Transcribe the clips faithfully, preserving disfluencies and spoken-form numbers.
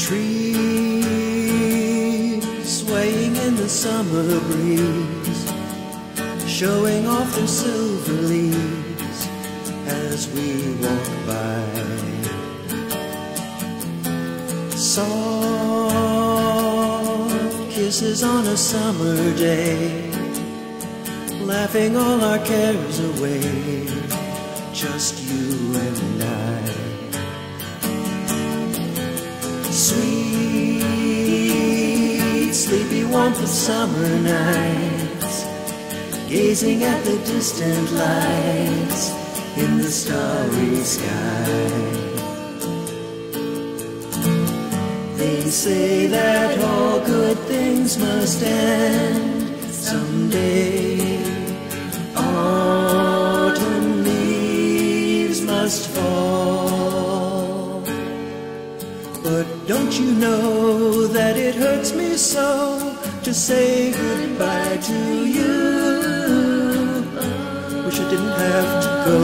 Trees swaying in the summer breeze, showing off their silver leaves as we walk by. Soft kisses on a summer day, laughing all our cares away, just you and I. Sweet, sleepy warmth of summer nights, gazing at the distant lights in the starry sky. They say that all good things must end someday. Autumn leaves must fall. But don't you know that it hurts me so to say goodbye to you? Wish I didn't have to go.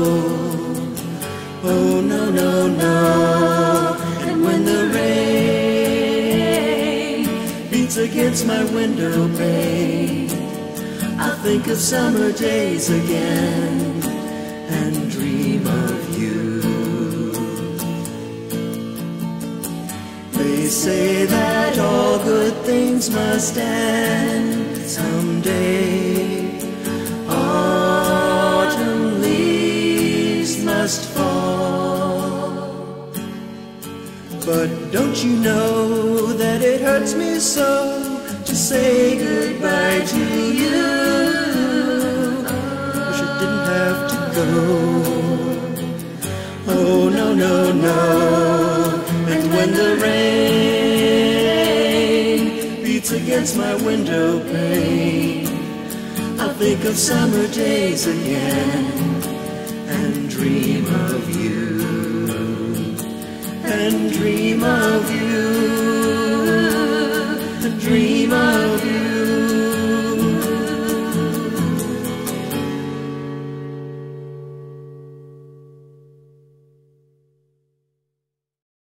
Oh no, no, no. And when the rain beats against my window pane, I think of summer days again and dream of you. They say that all good things must end someday. Autumn leaves must fall. But don't you know that it hurts me so to say goodbye to you? Wish I didn't have to go. Oh no, no, no. And when the rain beats against my window pane, I think of summer days again and dream of you, and dream of you.